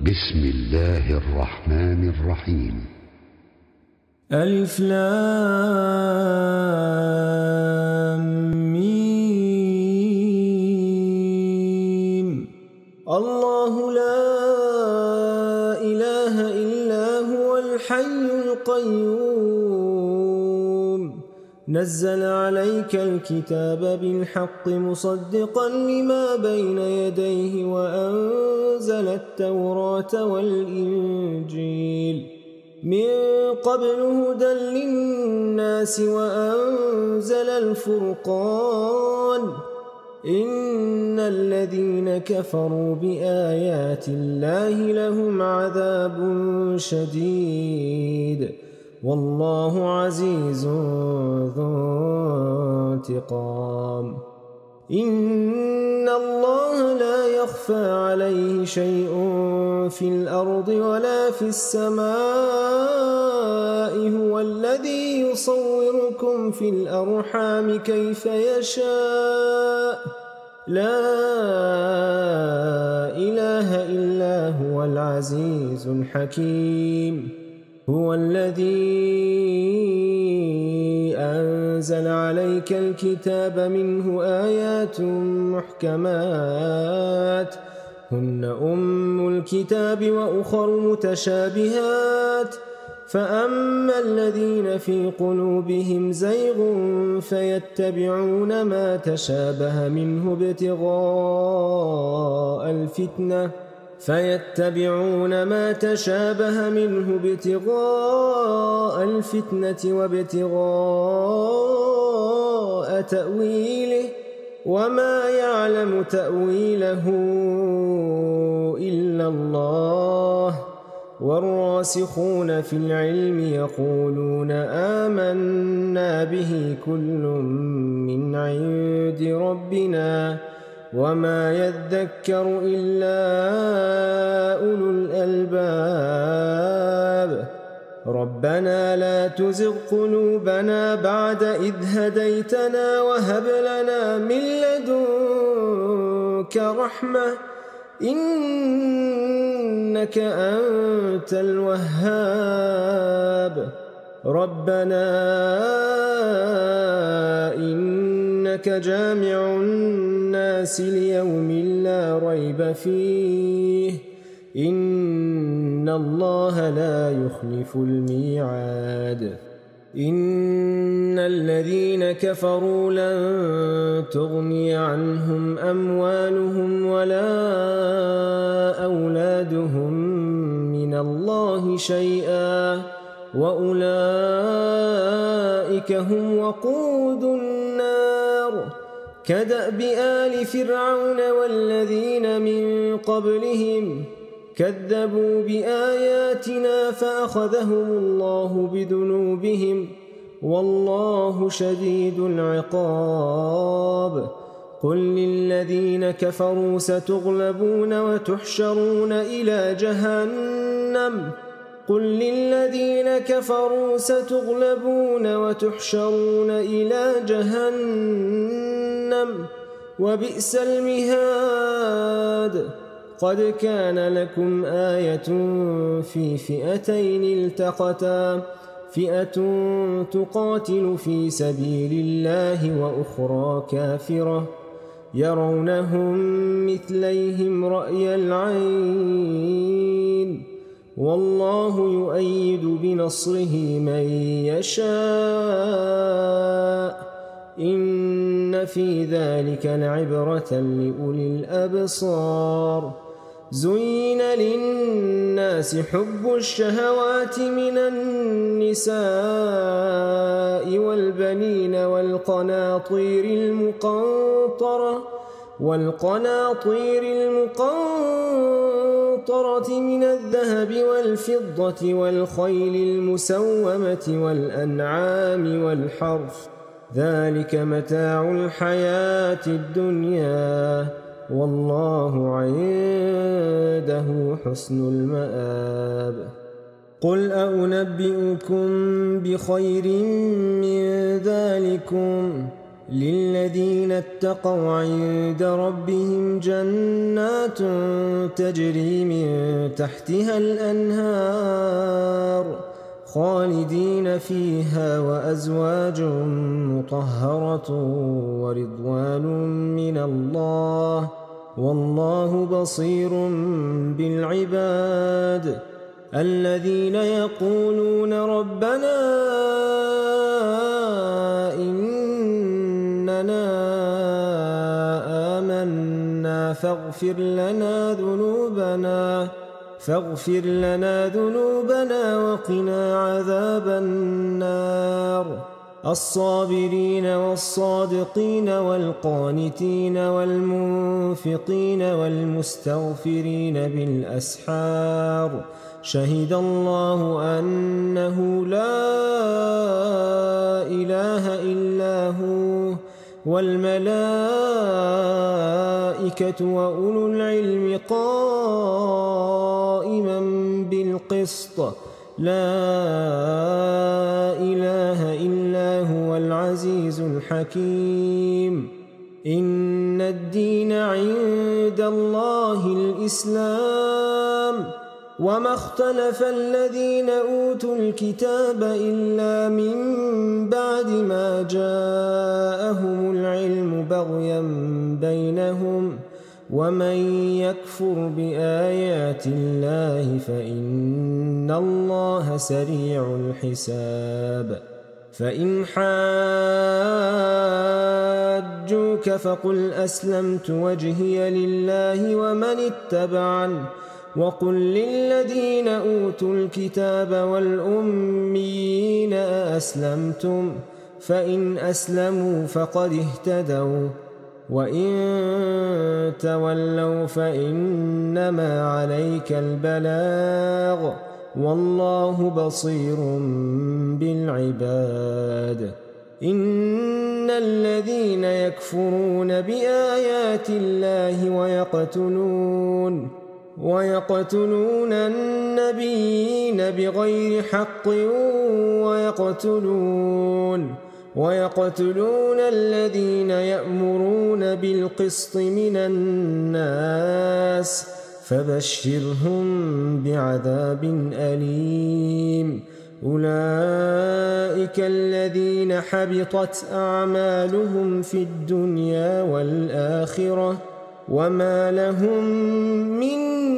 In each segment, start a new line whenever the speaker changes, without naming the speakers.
بسم الله الرحمن الرحيم.
ألف لام ميم. الله لا إله إلا هو الحي القيوم نزل عليك الكتاب بالحق مصدقا لما بين يديه وأنزل التوراة والإنجيل من قبل هدى للناس وأنزل الفرقان إن الذين كفروا بآيات الله لهم عذاب شديد والله عزيز ذو انتقام. إن الله لا يخفى عليه شيء في الأرض ولا في السماء هو الذي يصوركم في الأرحام كيف يشاء لا إله إلا هو العزيز الحكيم. هو الذي أنزل عليك الكتاب منه آيات محكمات هن أم الكتاب وأخر متشابهات فأما الذين في قلوبهم زيغ فيتبعون ما تشابه منه ابتغاء الفتنة وابتغاء تأويله وما يعلم تأويله إلا الله والراسخون في العلم يقولون آمنا به كل من عند ربنا وما يذكر إلا أولو الألباب. ربنا لا تزغ قلوبنا بعد إذ هديتنا وهب لنا من لدنك رحمة إنك أنت الوهاب. ربنا إنك جامع الناس ليوم لا ريب فيه إن الله لا يخلف الميعاد. إن الذين كفروا لن تغني عنهم أموالهم ولا أولادهم من الله شيئا وأولئك هم وقود النار كدأب آل فرعون والذين من قبلهم كذبوا بآياتنا فأخذهم الله بذنوبهم والله شديد العقاب. قل للذين كفروا ستغلبون وتحشرون إلى جهنم وبئس المهاد. قد كان لكم آية في فئتين التقتا فئة تقاتل في سبيل الله وأخرى كافرة يرونهم مثليهم رأي العين والله يؤيد بنصره من يشاء إن في ذلك لعبرة لأولي الأبصار. زين للناس حب الشهوات من النساء والبنين والقناطير المقنطرة من الذهب والفضة والخيل المسومة والأنعام والحرث ذلك متاع الحياة الدنيا والله عنده حسن المآب. قل أنبئكم بخير من ذلكم للذين اتقوا عند ربهم جنات تجري من تحتها الأنهار خالدين فيها وأزواج مطهرة ورضوان من الله والله بصير بالعباد الذين يقولون ربنا إننا آمنا فاغفر لنا ذنوبنا وقنا عذاب النار الصابرين والصادقين والقانتين والمنفقين والمستغفرين بالأسحار شهد الله أنه لا إله إلا هو والملائكة وأولو العلم قائما بالقسط لا إله إلا هو العزيز الحكيم إن الدين عند الله الإسلام وما اختلف الذين أوتوا الكتاب إلا من بعد ما جاءهم العلم بغيا بينهم ومن يكفر بآيات الله فإن الله سريع الحساب فإن حاجوك فقل أسلمت وجهي لله ومن اتبعني وقل للذين أوتوا الكتاب والأميين أأسلمتم فإن أسلموا فقد اهتدوا وإن تولوا فإنما عليك البلاغ والله بصير بالعباد إن الذين يكفرون بآيات الله ويقتلون النبيين بغير حق ويقتلون الذين يأمرون بالقسط من الناس فبشرهم بعذاب أليم أولئك الذين حبطت أعمالهم في الدنيا والآخرة وما لهم من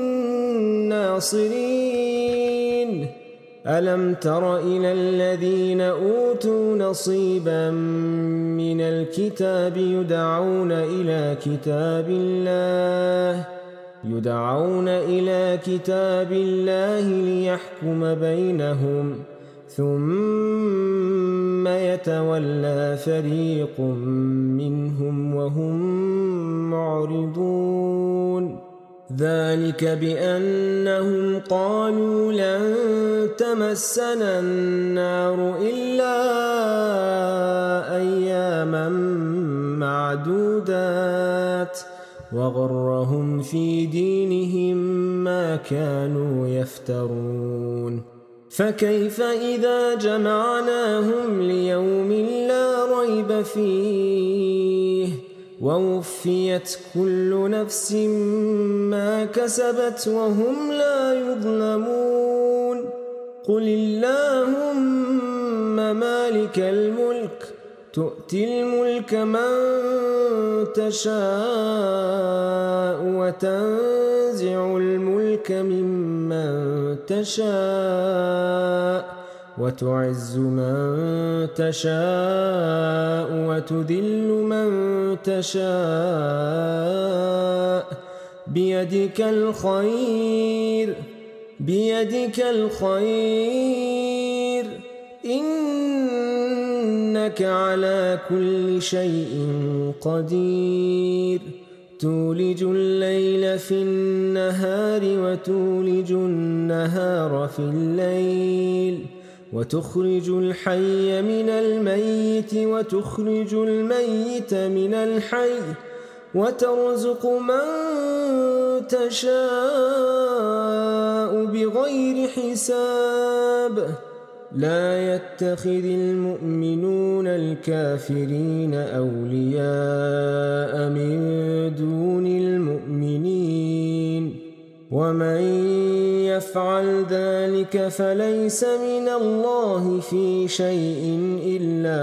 ناصرين ألم تر إلى الذين أوتوا نصيبا من الكتاب يدعون إلى كتاب الله ليحكم بينهم ثم يتولى فريق منهم وهم معرضون ذلك بأنهم قالوا لن تمسنا النار إلا أياما معدودات وغرهم في دينهم ما كانوا يفترون فكيف إذا جمعناهم ليوم لا ريب فيه ووفيت كل نفس ما كسبت وهم لا يظلمون قل اللهم مالك الملك تؤتي الملك من تشاء وتنزع الملك ممن تشاء وتعز من تشاء وتذل من تشاء بيدك الخير إنك على كل شيء قدير تولج الليل في النهار وتولج النهار في الليل وتخرج الحي من الميت وتخرج الميت من الحي وترزق من تشاء بغير حساب لا يتخذ المؤمنون الكافرين أولياء من دون المؤمنين ومن يفعل ذلك فليس من الله في شيء إلا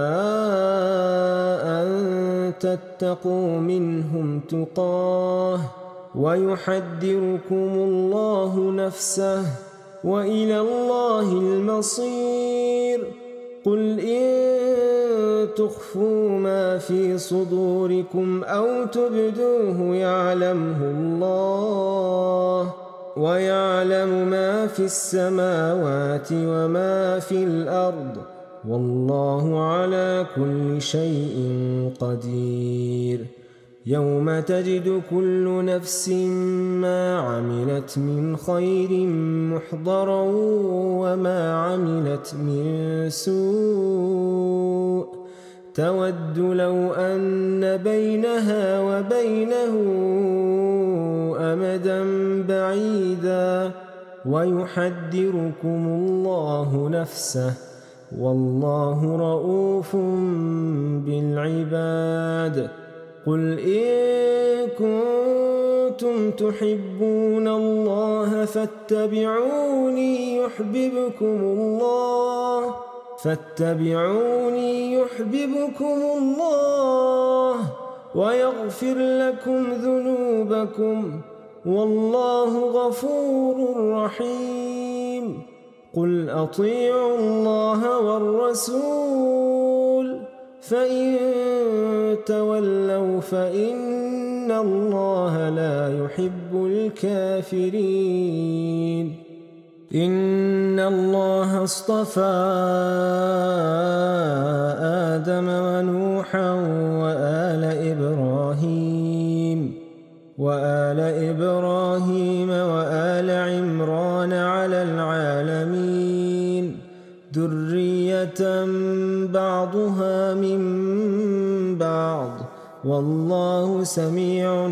أن تتقوا منهم تقاه ويحذركم الله نفسه وإلى الله المصير. قل إن تخفوا ما في صدوركم أو تبدوه يعلمه الله ويعلم ما في السماوات وما في الأرض والله على كل شيء قدير. يوم تجد كل نفس ما عملت من خير محضرا وما عملت من سوء تود لو أن بينها وبينه أمدا بعيدا ويحذركم الله نفسه والله رؤوف بالعباد. قل إن كنتم تحبون الله فاتبعوني يحببكم الله ويغفر لكم ذنوبكم والله غفور رحيم. قل أطيعوا الله والرسول فإن تولوا فإن الله لا يحب الكافرين. إن الله اصطفى آدم ونوحا وآل إبراهيم وآل عمران على العالمين ذرية بعضها من بعض والله سميع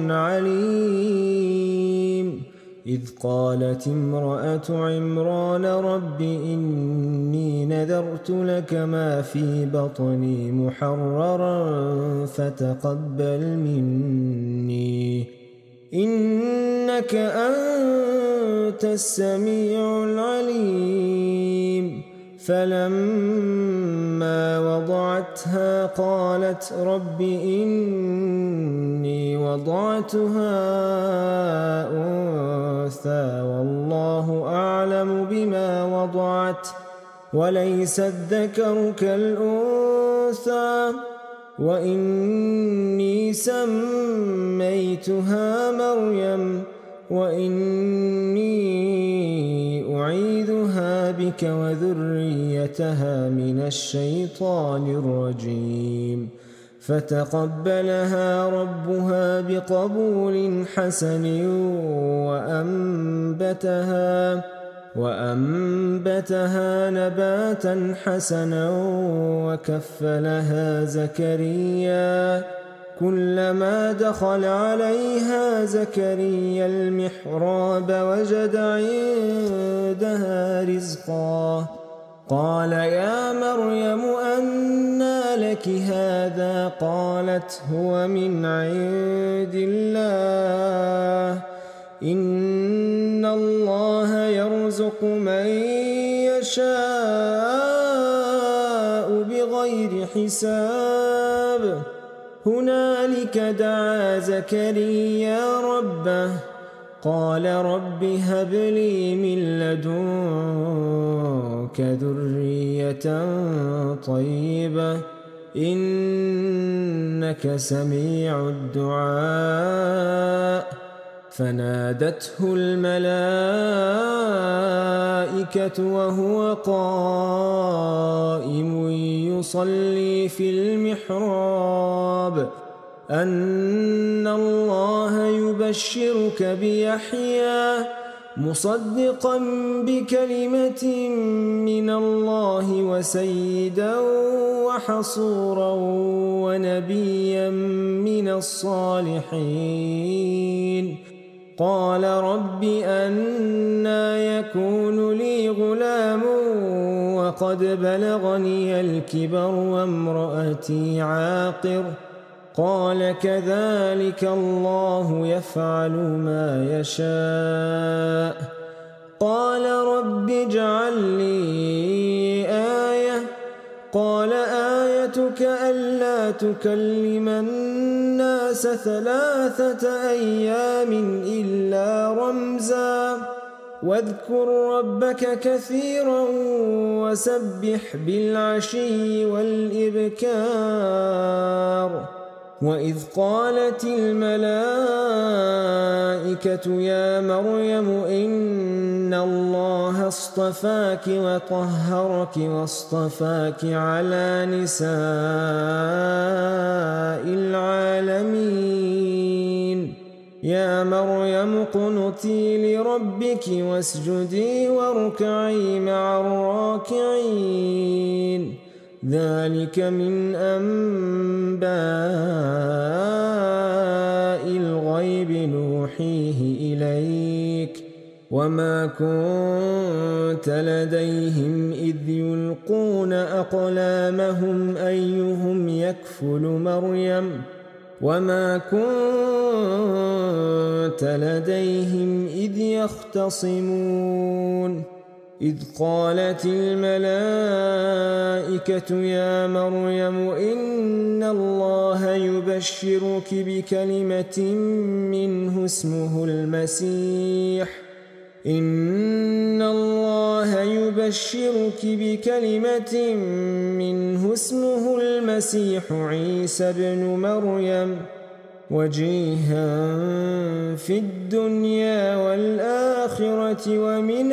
عليم. إذ قالت امرأة عمران رب إني نذرت لك ما في بطني محررا فتقبل مني إنك أنت السميع العليم. فلما وضعتها قالت رب إني وضعتها أنثى والله أعلم بما وضعت وليس الذكر كالأنثى وإني سميتها مريم وإني أعيذها بك وذريتها من الشيطان الرجيم. فتقبلها ربها بقبول حسن وأنبتها نباتا حسنا وكفلها زكريا كلما دخل عليها زكريا المحراب وجد عندها رزقا قال يا مريم أنى لك هذا قالت هو من عند الله إن الله يرزق من يشاء بغير حساب. هنالك دعا زكريا ربه قال رب هب لي من لدنك ذرية طيبة إنك سميع الدعاء. فنادته الملائكة وهو قائم يصلي في المحراب أن الله يبشرك بيحيى مصدقا بكلمة من الله وسيدا وحصورا ونبيا من الصالحين. قال رب أنى يكون لي غلام وقد بلغني الكبر وامرأتي عاقر. قال كذلك الله يفعل ما يشاء. قال رب اجعل لي آية. قال آيتك ألا تكلم الناس 3 أيام إلا رمزا واذكر ربك كثيرا وسبح بالعشي والإبكار. وإذ قالت الملائكة يا مريم إن الله اصطفاك وطهرك واصطفاك على نساء العالمين. يا مريم اقنتي لربك واسجدي واركعي مع الراكعين. ذلك من أنباء الغيب نوحيه إليك وما كنت لديهم إذ يلقون أقلامهم أيهم يكفل مريم وما كنت لديهم إذ يختصمون. إذ قالت الملائكة يا مريم إن الله يبشرك بكلمة منه اسمه المسيح. إن الله يبشرك بكلمة منه اسمه المسيح عيسى ابن مريم وجيها في الدنيا والآخرة ومن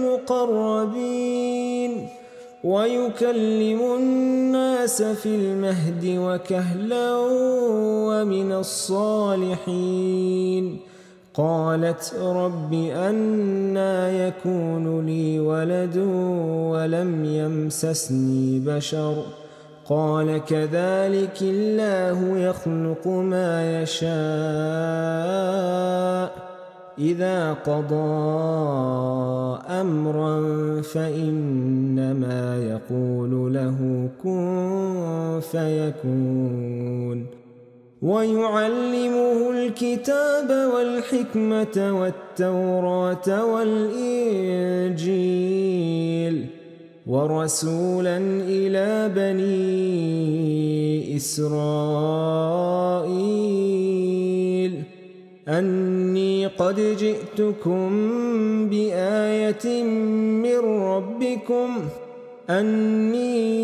المقربين ويكلم الناس في المهد وكهلا ومن الصالحين. قالت رب أنى يكون لي ولد ولم يمسسني بشر قال كذلك الله يخلق ما يشاء إذا قضى أمرا فإنما يقول له كن فيكون. ويعلمه الكتاب والحكمة والتوراة والإنجيل ورسولا إلى بني إسرائيل أني قد جئتكم بآية من ربكم أني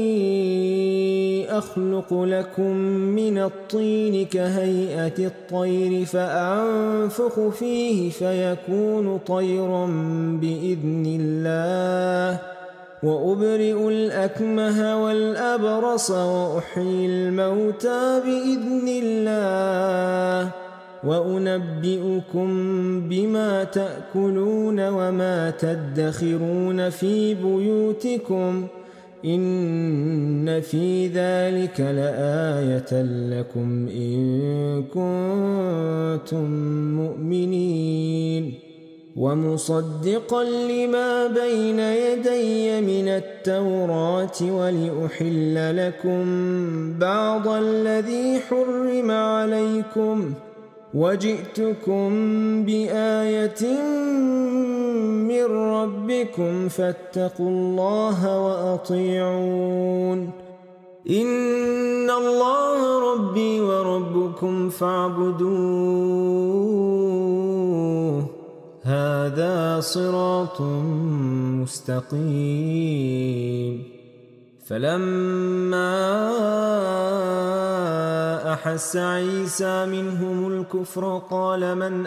أخلق لكم من الطين كهيئة الطير فأنفخ فيه فيكون طيرا بإذن الله وأبرئ الأكمه والأبرص وأحيي الموتى بإذن الله وأنبئكم بما تأكلون وما تدخرون في بيوتكم إن في ذلك لآية لكم إن كنتم مؤمنين. ومصدقا لما بين يدي من التوراة ولأحل لكم بعض الذي حرم عليكم وجئتكم بآية من ربكم فاتقوا الله وأطيعون. إن الله ربي وربكم فاعبدوه هذا صراط مستقيم. فلما أحس عيسى منهم الكفر قال من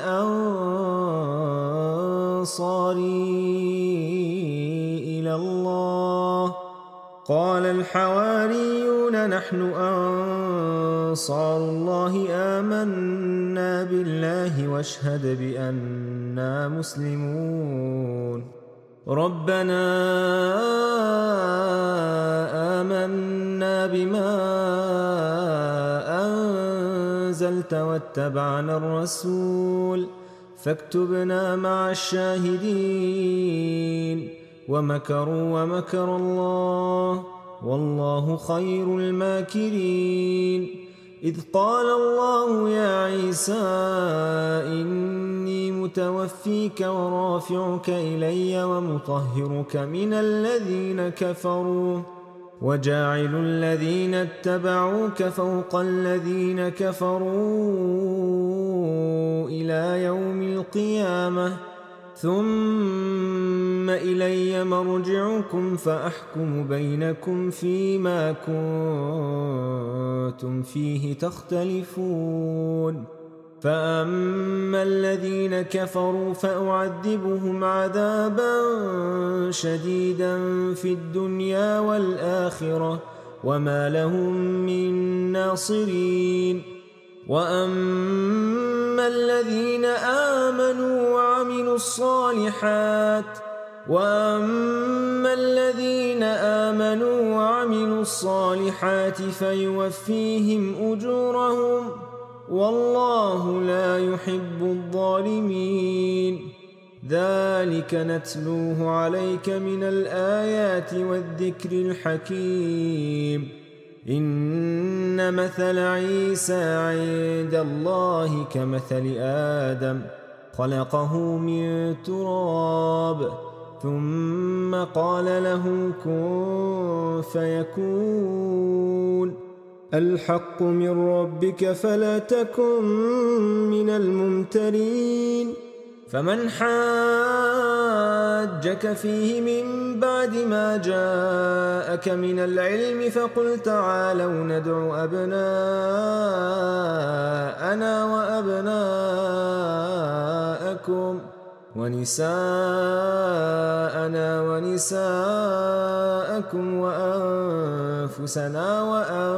أنصاري إلى الله قال الحواريون نحن أنصار الله آمنا بالله واشهد بأننا مسلمون. ربنا آمنا بما أنزلت واتبعنا الرسول فاكتبنا مع الشاهدين. ومكروا ومكر الله والله خير الماكرين. إذ قال الله يا عيسى إني متوفيك ورافعك إلي ومطهرك من الذين كفروا وجاعل الذين اتبعوك فوق الذين كفروا إلى يوم القيامة ثم إلي مرجعكم فأحكم بينكم فيما كنتم فيه تختلفون. فأما الذين كفروا فأعذبهم عذابا شديدا في الدنيا والآخرة وما لهم من ناصرين. وأما الذين آمنوا وعملوا الصالحات فيوفيهم أجورهم والله لا يحب الظالمين. ذلك نتلوه عليك من الآيات والذكر الحكيم. إن مثل عيسى عند الله كمثل آدم خلقه من تراب ثم قال له كن فيكون. الحق من ربك فلا تكن من الممترين. فمن حاجك فيه من بعد ما جاءك من العلم فقل تعالوا ندع أبناءنا وأبناءكم ونساءنا ونساءكم وأنفسنا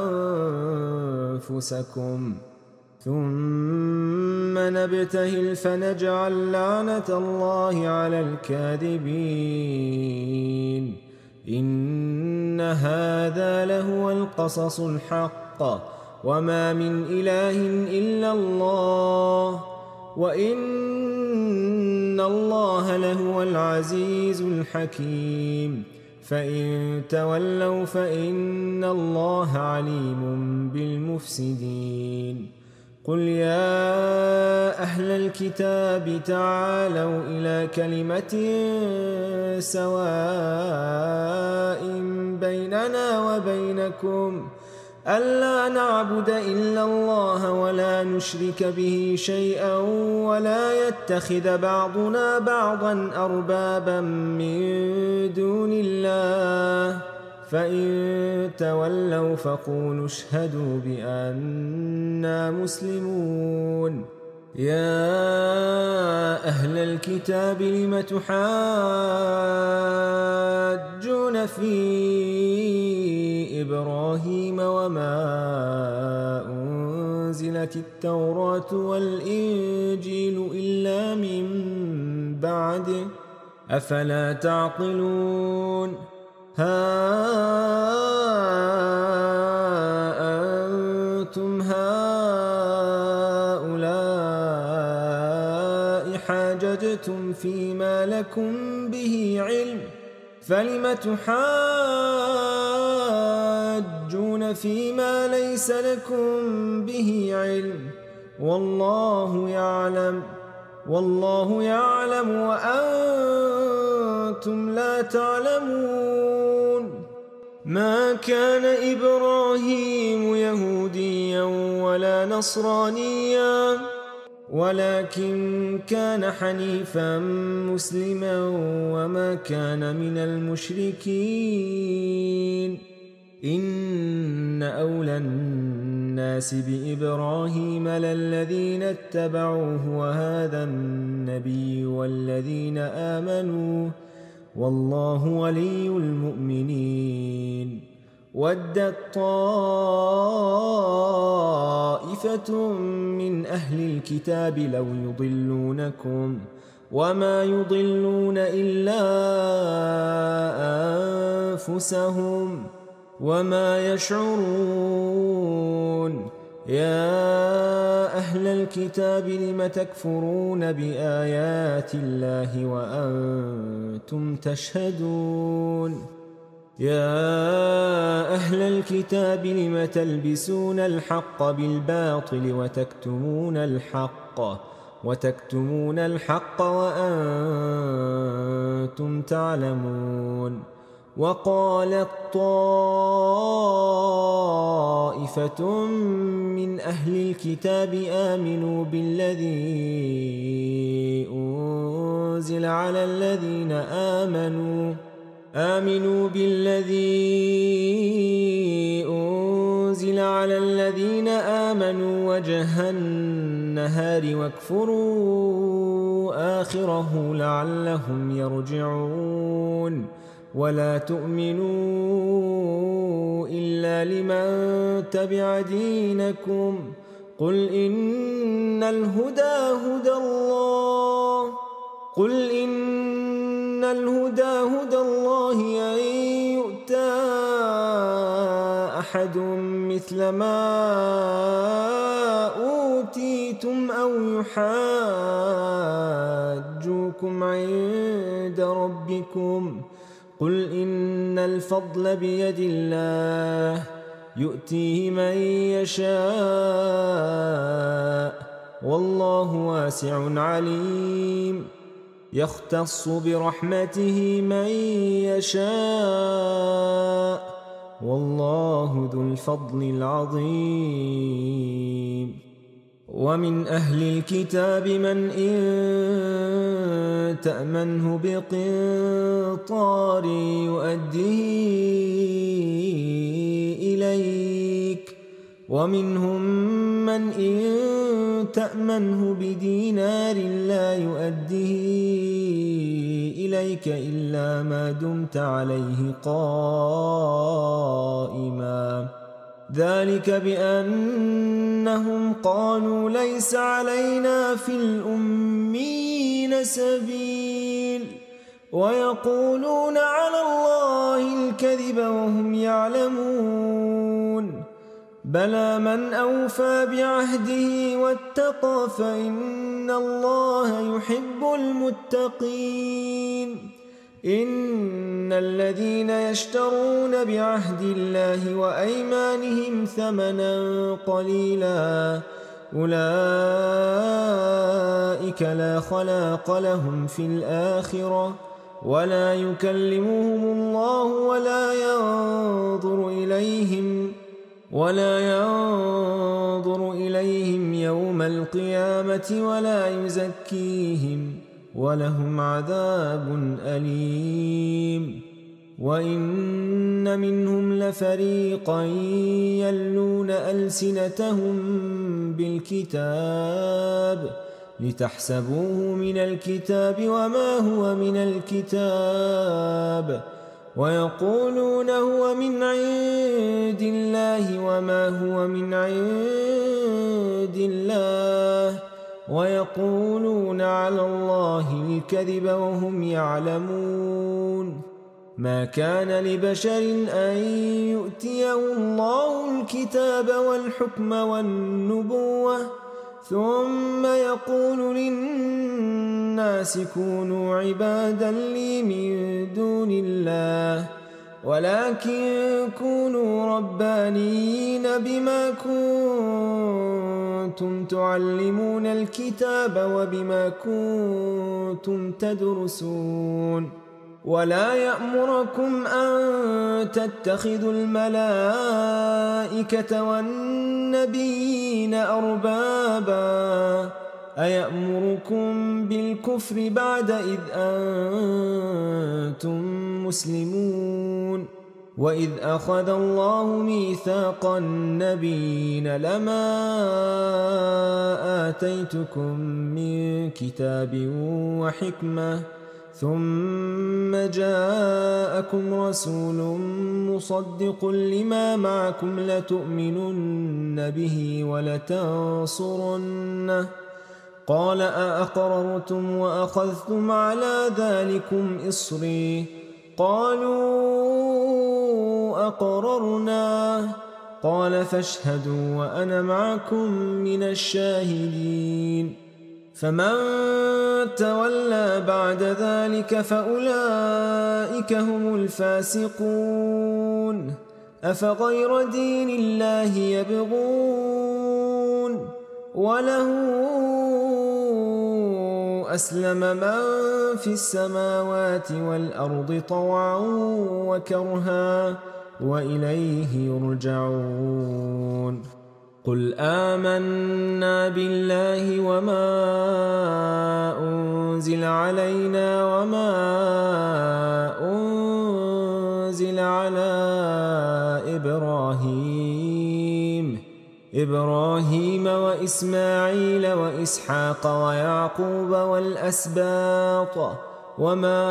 وأنفسكم ثم نبتهل فنجعل لعنة الله على الكاذبين. إن هذا لهو القصص الحق وما من إله إلا الله وإن الله لهو العزيز الحكيم. فإن تولوا فإن الله عليم بالمفسدين. قل يا أهل الكتاب تعالوا إلى كلمة سواء بيننا وبينكم ألا نعبد إلا الله ولا نشرك به شيئا ولا يتخذ بعضنا بعضا أربابا من دون الله. فإن تولوا فقولوا اشهدوا بأننا مسلمون. يا أهل الكتاب لم تحاجون في إبراهيم وما أنزلت التوراة والإنجيل إلا من بعده أفلا تعقلون. ها أنتم هؤلاء حاججتم فيما لكم به علم فلم تحاجون فيما ليس لكم به علم والله يعلم وأنتم لا تعلمون. ما كان إبراهيم يهوديا ولا نصرانيا ولكن كان حنيفا مسلما وما كان من المشركين. إن أولى الناس بإبراهيم للذين اتبعوه وهذا النبي والذين آمنوا والله ولي المؤمنين. ودت طائفة من أهل الكتاب لو يضلونكم وما يضلون إلا أنفسهم وما يشعرون. يا أهل الكتاب لم تكفرون بآيات الله وأنتم تشهدون يا أهل الكتاب لم تلبسون الحق بالباطل وتكتمون الحق وأنتم تعلمون وقالت طائفة من أهل الكتاب آمنوا بالذي أنزل على الذين آمنوا وجه النهار واكفروا آخره لعلهم يرجعون ولا تؤمنوا إلا لمن تبع دينكم قل إن الهدى هدى الله أن يؤتى أحد مثل ما أوتيتم أو يحاجوكم عند ربكم قل إن الفضل بيد الله يؤتيه من يشاء والله واسع عليم يختص برحمته من يشاء والله ذو الفضل العظيم ومن أهل الكتاب من إن تأمنه بقنطار يؤديه إليك ومنهم من إن تأمنه بدينار لا يؤديه إليك إلا ما دمت عليه قائما ذلك بأنهم قالوا ليس علينا في الأمين سبيل ويقولون على الله الكذب وهم يعلمون بلى من أوفى بعهده واتقى فإن الله يحب المتقين إن الذين يشترون بعهد الله وأيمانهم ثمنا قليلا أولئك لا خلاق لهم في الآخرة ولا يكلمهم الله ولا ينظر إليهم يوم القيامة ولا يزكيهم ولهم عذاب أليم وإن منهم لفريقا يلون ألسنتهم بالكتاب لتحسبوه من الكتاب وما هو من الكتاب ويقولون هو من عند الله وما هو من عند الله ويقولون على الله الكذب وهم يعلمون ما كان لبشر أن يؤتيه الله الكتاب والحكم والنبوة ثم يقول للناس كونوا عبادا لي من دون الله ولكن كونوا ربانيين بما كنتم تعلمون الكتاب وبما كنتم تدرسون ولا يأمركم أن تتخذوا الملائكة والنبيين أربابا أيأمركم بالكفر بعد إذ أنتم مسلمون وإذ أخذ الله ميثاق النبيين لما آتيتكم من كتاب وحكمة ثم جاءكم رسول مصدق لما معكم لتؤمنن به ولتنصرنه قال أأقررتم وأخذتم على ذلكم إصري قالوا أقررنا قال فاشهدوا وأنا معكم من الشاهدين. فمن تولى بعد ذلك فأولئك هم الفاسقون. أفغير دين الله يبغون وله أسلم من في السماوات والأرض طوعا وكرها وإليه يرجعون. قل آمنا بالله وما أنزل علينا وما أنزل على إبراهيم وإسماعيل وإسحاق ويعقوب والأسباط وما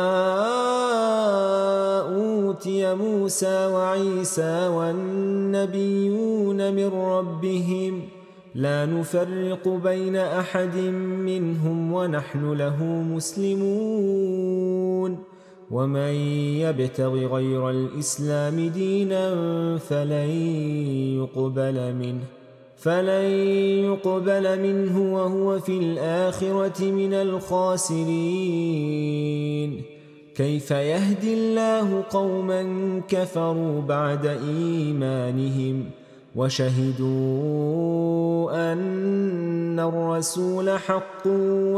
أوتي موسى وعيسى والنبيون من ربهم لا نفرق بين أحد منهم ونحن له مسلمون. ومن يبتغ غير الإسلام دينا فلن يقبل منه وهو في الآخرة من الخاسرين. كيف يهدي الله قوما كفروا بعد إيمانهم وشهدوا أن الرسول حق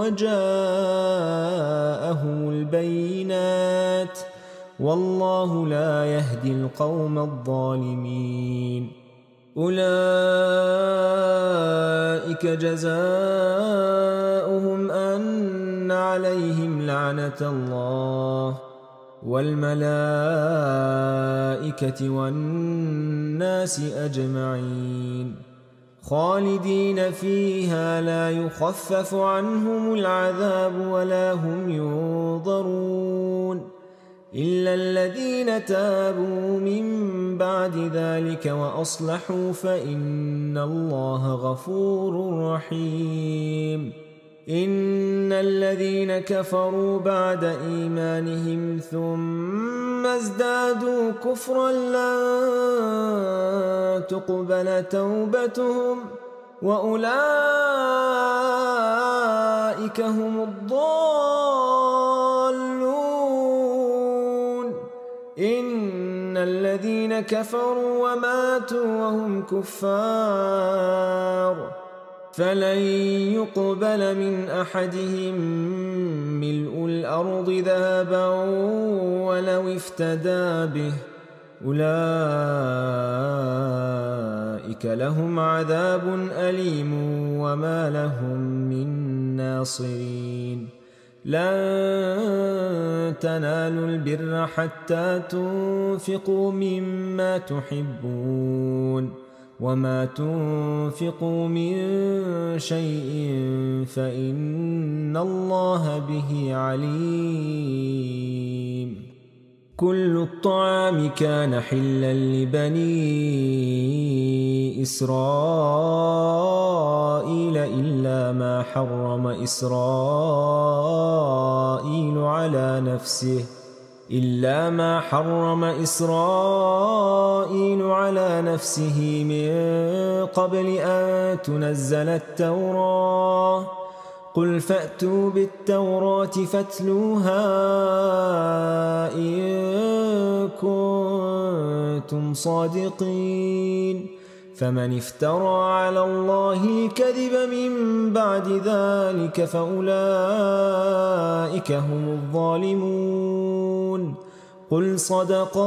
وجاءهم البينات والله لا يهدي القوم الظالمين. أولئك جزاؤهم أن عليهم لعنة الله والملائكة والناس أجمعين خالدين فيها لا يخفف عنهم العذاب ولا هم ينظرون إلا الذين تابوا من بعد ذلك وأصلحوا فإن الله غفور رحيم. إن الذين كفروا بعد إيمانهم ثم ازدادوا كفرا لن تقبل توبتهم وأولئك هم الضالون. إن الذين كفروا وماتوا وهم كفار فلن يقبل من أحدهم ملء الأرض ذهبا ولو افتدى به أولئك لهم عذاب أليم وما لهم من ناصرين. لن تنالوا البر حتى تنفقوا مما تحبون وما تنفقوا من شيء فإن الله به عليم. كل الطعام كان حلا لبني إسرائيل إلا ما حرم إسرائيل على نفسه من قبل أن تنزل التوراة. قل فأتوا بالتوراة فاتلوها إن كنتم صادقين. فمن افترى على الله الكذب من بعد ذلك فأولئك هم الظالمون. قل صدق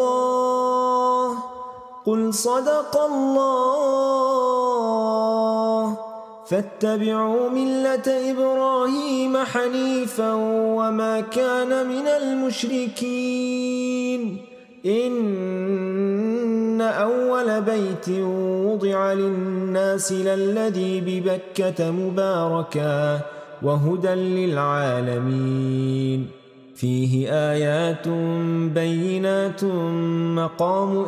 الله فاتبعوا ملة إبراهيم حنيفا وما كان من المشركين. إن أول بيت وضع للناس للذي ببكة مباركا وهدى للعالمين فيه آيات بينات مقام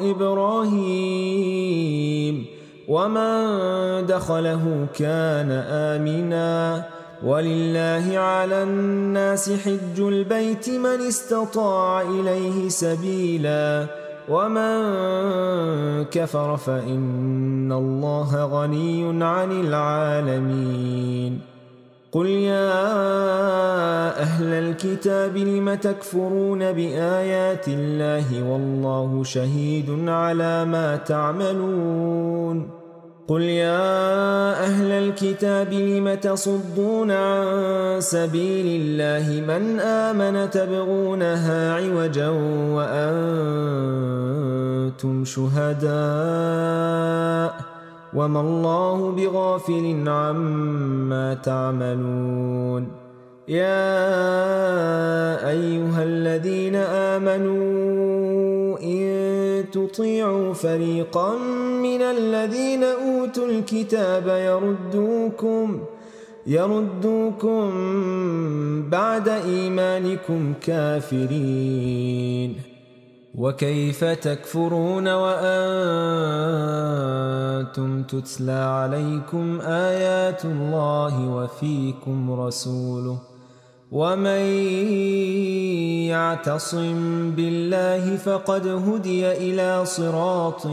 إبراهيم ومن دخله كان آمنا ولله على الناس حج البيت من استطاع إليه سبيلا ومن كفر فإن الله غني عن العالمين. قل يا أهل الكتاب لم تكفرون بآيات الله والله شهيد على ما تعملون. قل يا أهل الكتاب لم تصدون عن سبيل الله من آمن تبغونها عوجا وأنتم شهداء وما الله بغافل عما تعملون. يا أيها الذين آمنوا إن تطيعوا فريقا من الذين أوتوا الكتاب يردوكم بعد إيمانكم كافرين. وكيف تكفرون وأنتم تتلى عليكم آيات الله وفيكم رسوله ومن يعتصم بالله فقد هدي إلى صراط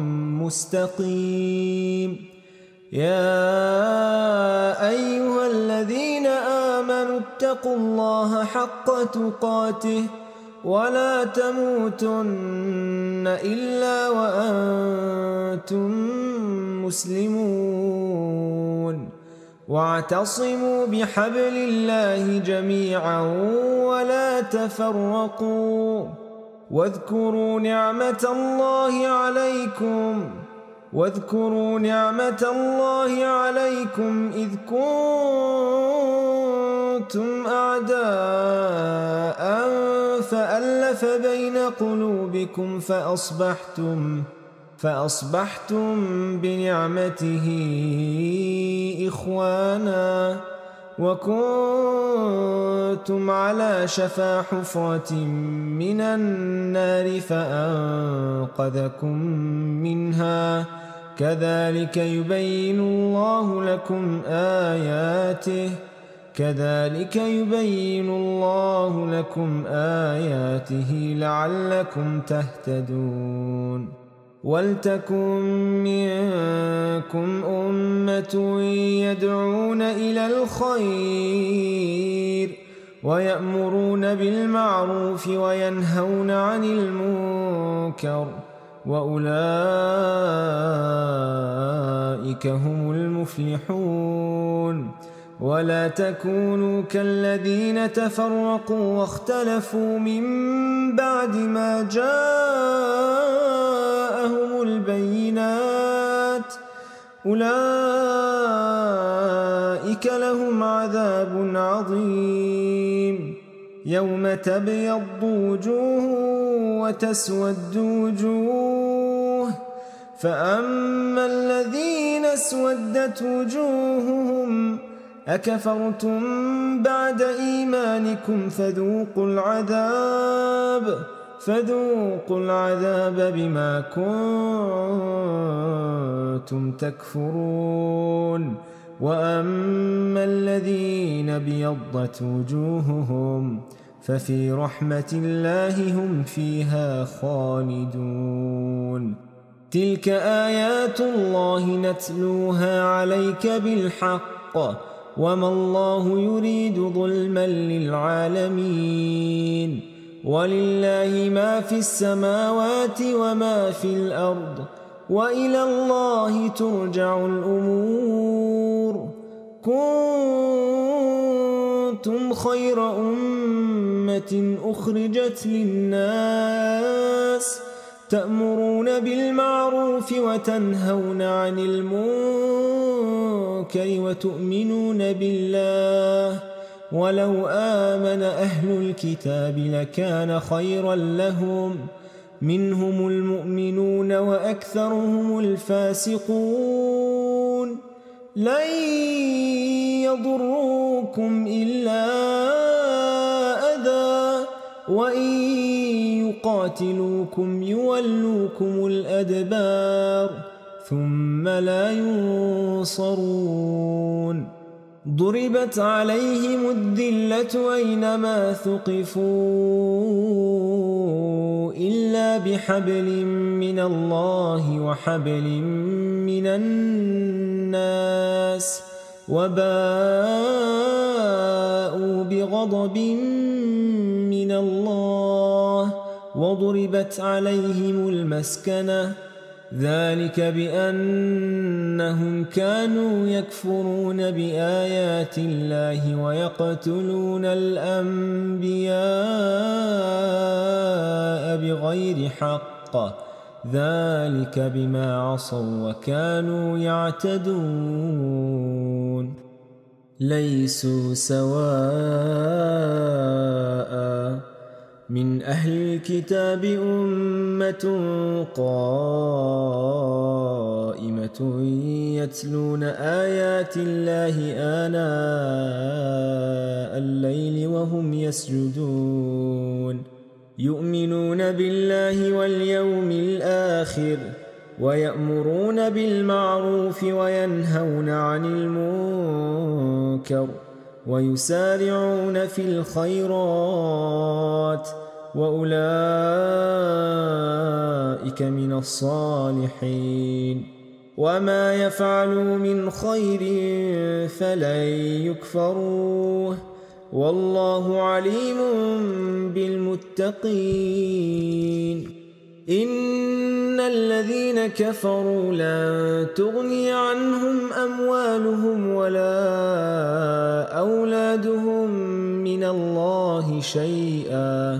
مستقيم. يا أيها الذين آمنوا اتقوا الله حق تقاته ولا تموتن إلا وأنتم مسلمون. واعتصموا بحبل الله جميعا ولا تفرقوا. واذكروا نعمة الله عليكم إذ كنتم أعداء فألف بين قلوبكم فأصبحتم بنعمته إخوانا وكنتم على شفا حفرة من النار فأنقذكم منها. كذلك يبين الله لكم آياته لعلكم تهتدون. ولتكن منكم أمة يدعون إلى الخير ويأمرون بالمعروف وينهون عن المنكر وأولئك هم المفلحون. ولا تكونوا كالذين تفرقوا واختلفوا من بعد ما جاءهم البينات أولئك لهم عذاب عظيم. يوم تبيض وجوه وتسود وجوه فأما الذين اسودت وجوههم أكفرتم بعد إيمانكم فذوقوا العذاب بما كنتم تكفرون. وأما الذين ابيضت وجوههم ففي رحمة الله هم فيها خالدون. تلك آيات الله نتلوها عليك بالحق وما الله يريد ظلما للعالمين. ولله ما في السماوات وما في الأرض وإلى الله ترجع الأمور. كنتم خير أمة أخرجت للناس تأمرون بالمعروف وتنهون عن المنكر وتؤمنون بالله. ولو آمن أهل الكتاب لكان خيرا لهم منهم المؤمنون وأكثرهم الفاسقون. لن يضروكم إلا أذى وإن يقاتلوكم يولوكم الأدبار ثم لا ينصرون. ضربت عليهم الذلة أينما ثقفوا إلا بحبل من الله وحبل من الناس وباءوا بغضب من الله وضربت عليهم المسكنة ذلك بأنهم كانوا يكفرون بآيات الله ويقتلون الأنبياء بغير حق ذلك بما عصوا وكانوا يعتدون ليسوا سواء من أهل الكتاب أمة قائمة يتلون آيات الله آناء الليل وهم يسجدون يؤمنون بالله واليوم الآخر ويأمرون بالمعروف وينهون عن المنكر ويسارعون في الخيرات وأولئك من الصالحين وما يفعلوا من خير فلن يكفروه والله عليم بالمتقين إن الذين كفروا لن تغني عنهم أموالهم ولا أولادهم من الله شيئا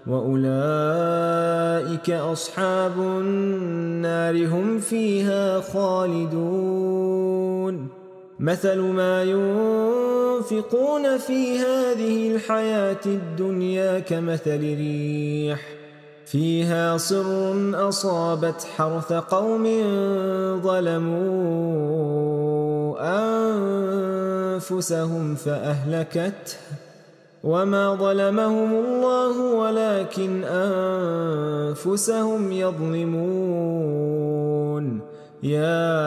وأولئك أصحاب النار هم فيها خالدون مثل ما ينفقون في هذه الحياة الدنيا كمثل ريح فيها صر أصابت حرث قوم ظلموا أنفسهم فأهلكته وما ظلمهم الله ولكن أنفسهم يظلمون يا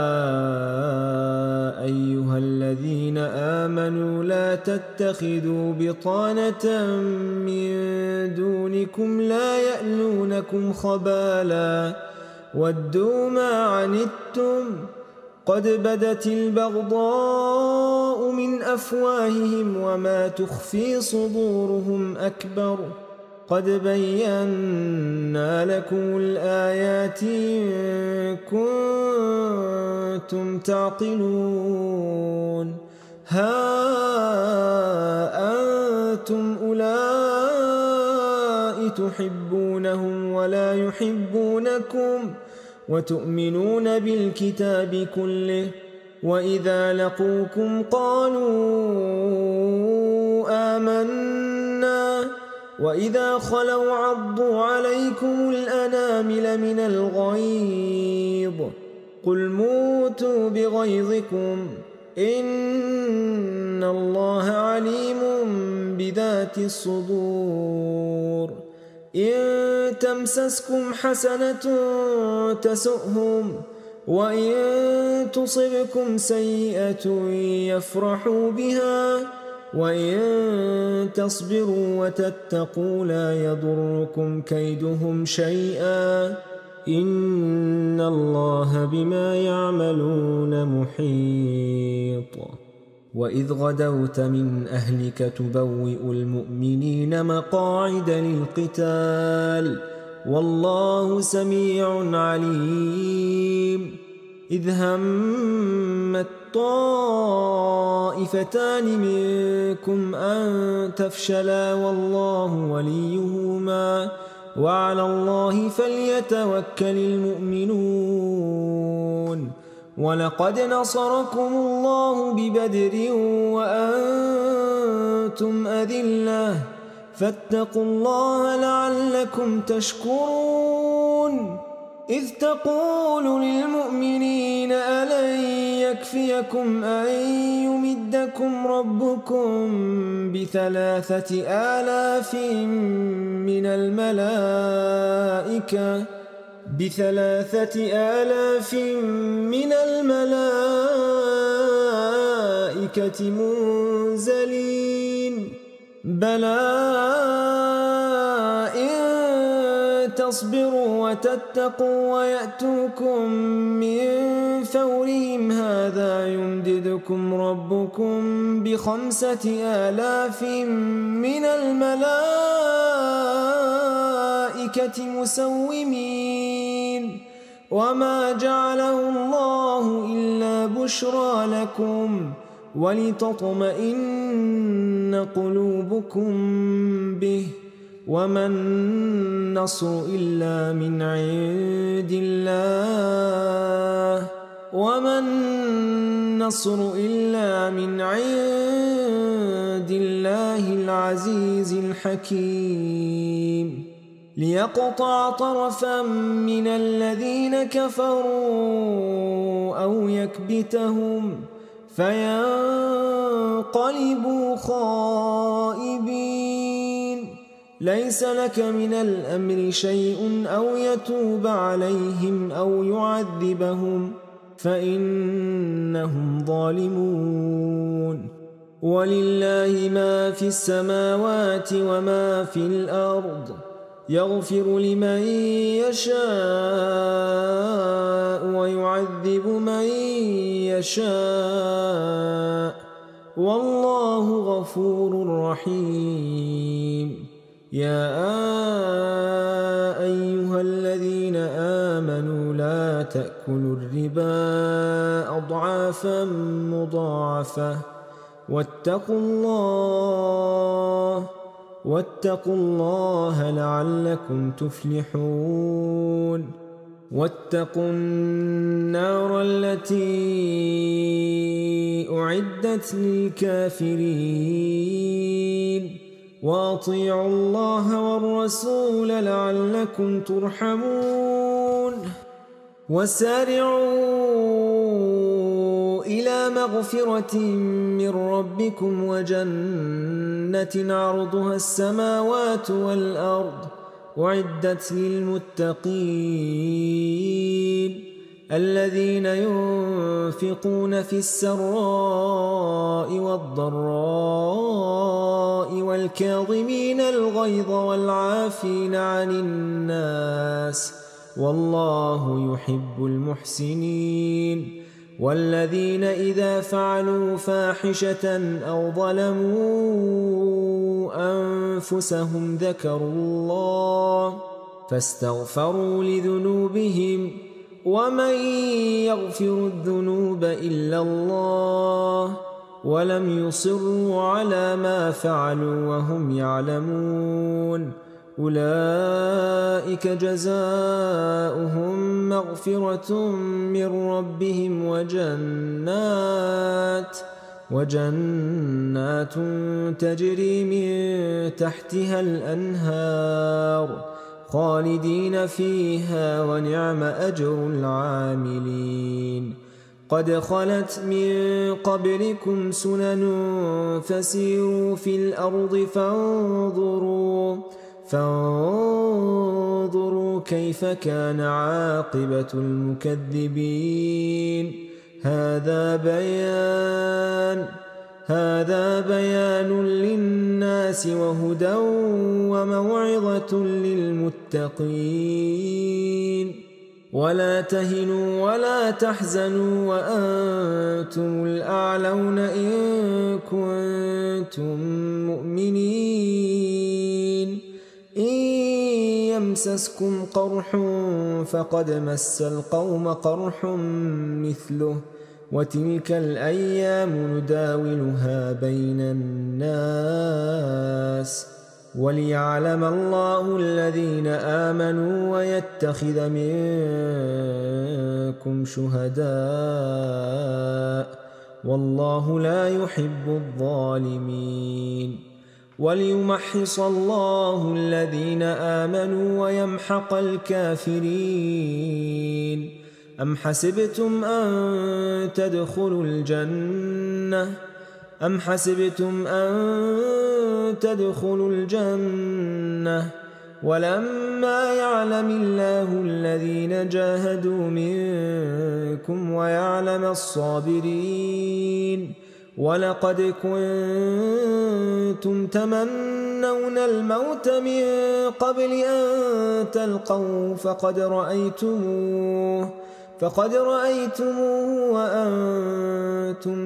أيها الذين آمنوا لا تتخذوا بطانة من دونكم لا يألونكم خبالا ودوا ما عنتم قد بدت البغضاء من أفواههم وما تخفي صدورهم أكبر قد بينا لكم الآيات إن كنتم تعقلون ها أنتم أولئك تحبونهم ولا يحبونكم وتؤمنون بالكتاب كله وإذا لقوكم قالوا آمنا وإذا خلوا عضوا عليكم الأنامل من الغيظ قل موتوا بغيظكم إن الله عليم بذات الصدور إن تمسسكم حسنة تسؤهم وإن تصبكم سيئة يفرحوا بها وإن تصبروا وتتقوا لا يضركم كيدهم شيئا إن الله بما يعملون محيط وإذ غدوت من أهلك تبوئ المؤمنين مقاعد للقتال والله سميع عليم إذ همت طائفتان منكم أن تفشلا والله وليهما وعلى الله فليتوكل المؤمنون ولقد نصركم الله ببدر وأنتم أذلة فاتقوا الله لعلكم تشكرون إذ تقول للمؤمنين ألن يكفيكم أن يمدكم ربكم ب3,000 من الملائكة الملائكة منزلين بلى إن تصبروا وتتقوا ويأتوكم من فورهم هذا يمددكم ربكم ب5,000 من الملائكة مسومين وما جعله الله إلا بشرى لكم ولتطمئن قلوبكم به وما النصر إلا من عند الله العزيز الحكيم ليقطع طرفا من الذين كفروا أو يكبتهم فينقلبوا خائبين ليس لك من الأمر شيء أو يتوب عليهم أو يعذبهم فإنهم ظالمون ولله ما في السماوات وما في الأرض يغفر لمن يشاء ويعذب من يشاء والله غفور رحيم يا أيها الذين آمنوا لا تأكلوا الربا أضعافا مضاعفة واتقوا الله لعلكم تفلحون واتقوا النار التي أعدت للكافرين وأطيعوا الله والرسول لعلكم ترحمون وسارعوا إلى مغفرة من ربكم وجنة عرضها السماوات والأرض أعدت للمتقين الذين ينفقون في السراء والضراء والكاظمين الغيظ والعافين عن الناس والله يحب المحسنين والذين إذا فعلوا فاحشة أو ظلموا أنفسهم ذكروا الله فاستغفروا لذنوبهم ومن يغفر الذنوب إلا الله ولم يصروا على ما فعلوا وهم يعلمون أولئك جزاؤهم مغفرة من ربهم وجنات تجري من تحتها الأنهار خالدين فيها ونعم أجر العاملين قد خلت من قبلكم سنن فسيروا في الأرض فانظروا كيف كان عاقبة المكذبين هذا بيان للناس وهدى وموعظة للمتقين ولا تهنوا ولا تحزنوا وأنتم الأعلون إن كنتم مؤمنين إن يمسسكم قرح فقد مس القوم قرح مثله وتلك الأيام نداولها بين الناس وليعلم الله الذين آمنوا ويتخذ منكم شهداء والله لا يحب الظالمين وليمحص الله الذين آمنوا ويمحق الكافرين أم حسبتم أن تدخلوا الجنة ولما يعلم الله الذين جاهدوا منكم ويعلم الصابرين ولقد كنتم تمنون الموت من قبل أن تلقوه فقد رأيتموه وأنتم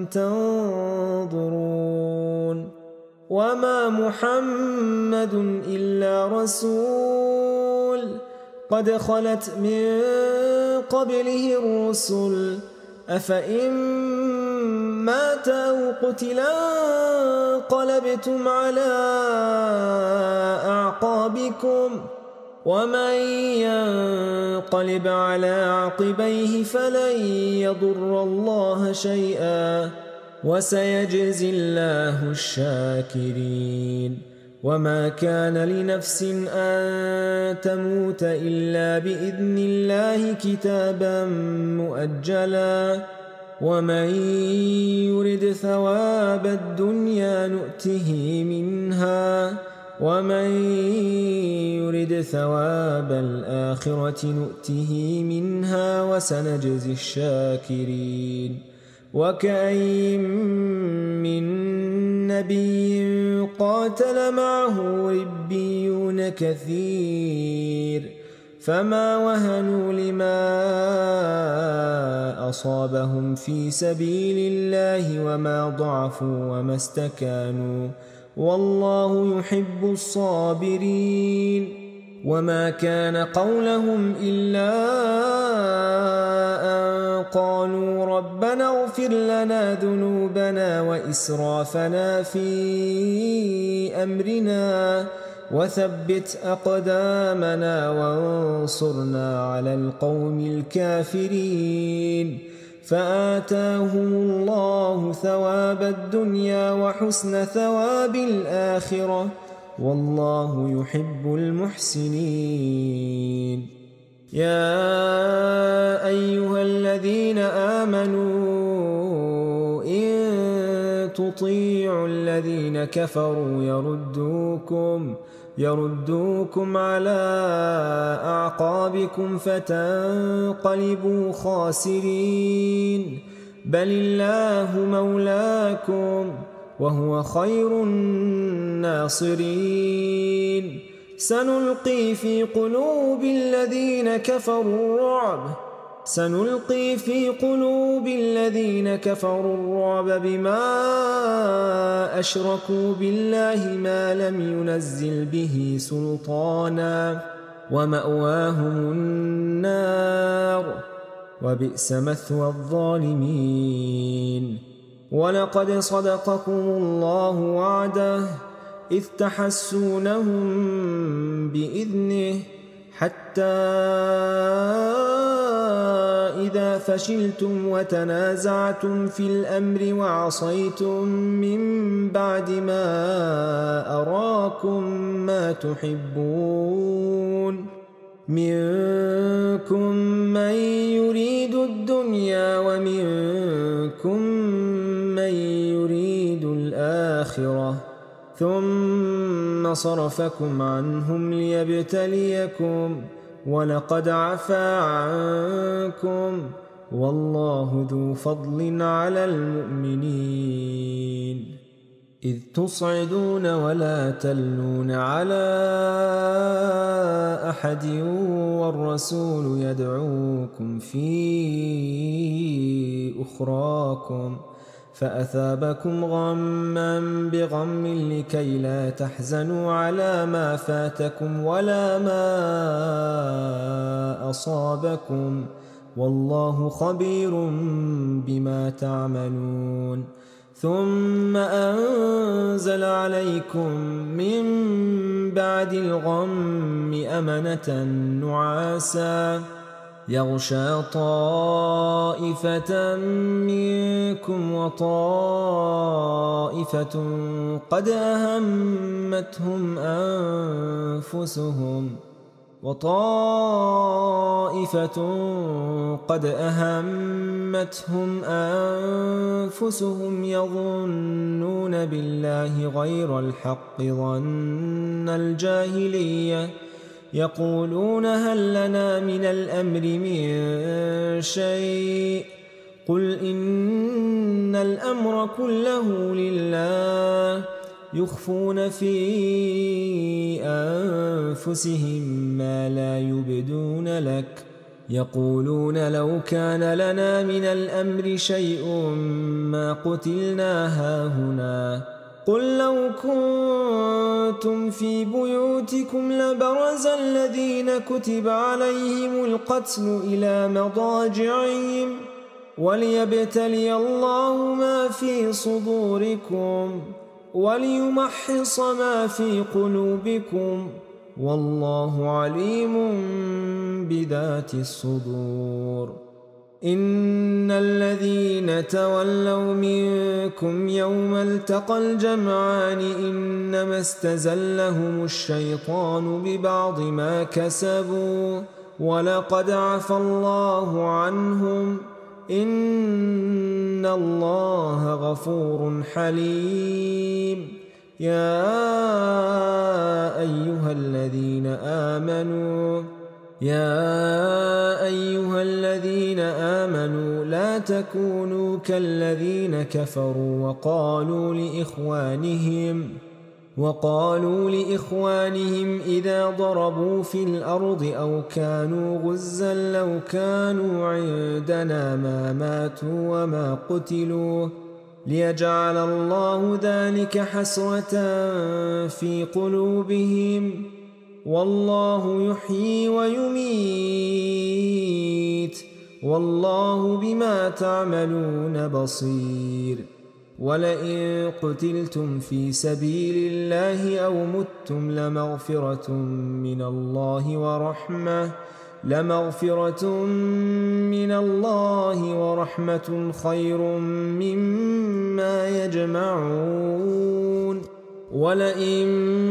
تنظرون وما محمد إلا رسول قد خلت من قبله الرسل أفإن مات أو قتلا انقلبتم على أعقابكم ومن ينقلب على عقبيه فلن يضر الله شيئا وسيجزي الله الشاكرين وما كان لنفس أن تموت إلا بإذن الله كتابا مؤجلا ومن يرد ثواب الدنيا نؤته منها ومن يرد ثواب الآخرة نؤته منها وسنجزي الشاكرين وكأين من نبي قاتل معه ربيون كثير فما وهنوا لما أصابهم في سبيل الله وما ضعفوا وما استكانوا والله يحب الصابرين وما كان قولهم إلا أن قالوا ربنا اغفر لنا ذنوبنا وإسرافنا في أمرنا وثبت أقدامنا وانصرنا على القوم الكافرين فآتاهم الله ثواب الدنيا وحسن ثواب الآخرة والله يحب المحسنين يا أيها الذين آمنوا إن تطيعوا الذين كفروا يردوكم على أعقابكم فتنقلبوا خاسرين بل الله مولاكم وهو خير الناصرين سنلقي في قلوب الذين كفروا الرعب بما أشركوا بالله ما لم ينزل به سلطانا ومأواهم النار وبئس مثوى الظالمين ولقد صدقكم الله وعده إذ تحسونهم بإذنه حتى إذا فشلتم وتنازعتم في الأمر وعصيتم من بعد ما أراكم ما تحبون منكم من يريد الدنيا ومنكم من يريد الآخرة ثم صرفكم عنهم ليبتليكم ولقد عفا عنكم والله ذو فضل على المؤمنين إذ تصعدون ولا تلون على أحد والرسول يدعوكم في أخراكم فأثابكم غما بغم لكي لا تحزنوا على ما فاتكم ولا ما أصابكم والله خبير بما تعملون ثم أنزل عليكم من بعد الغم أمنة نعاسا يغشى طائفة منكم وطائفة قد أهمتهم أنفسهم يظنون بالله غير الحق ظن الجاهلية يقولون هل لنا من الأمر من شيء قل إن الأمر كله لله يخفون في أنفسهم ما لا يبدون لك يقولون لو كان لنا من الأمر شيء ما قتلنا هاهنا قل لو كنتم في بيوتكم لبرز الذين كتب عليهم القتل إلى مضاجعهم وليبتلي الله ما في صدوركم وليمحص ما في قلوبكم والله عليم بذات الصدور إن الذين تولوا منكم يوم التقى الجمعان إنما استزلهم الشيطان ببعض ما كسبوا ولقد عفى الله عنهم إن الله غفور حليم يا أيها الذين آمنوا لا تكونوا كالذين كفروا وقالوا لإخوانهم إذا ضربوا في الأرض أو كانوا غزا لو كانوا عندنا ما ماتوا وما قتلوا ليجعل الله ذلك حسرة في قلوبهم والله يحيي ويميت والله بما تعملون بصير ولئن قتلتم في سبيل الله أو متم لمغفرة من الله ورحمة خير مما يجمعون ولئن